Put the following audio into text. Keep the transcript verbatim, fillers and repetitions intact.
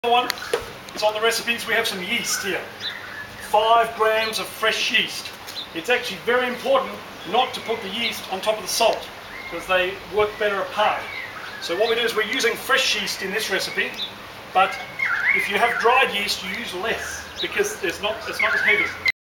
One is on the recipes. We have some yeast here. Five grams of fresh yeast. It's actually very important not to put the yeast on top of the salt because they work better apart. So what we do is we're using fresh yeast in this recipe, but if you have dried yeast, you use less because it's not, it's not as heavy.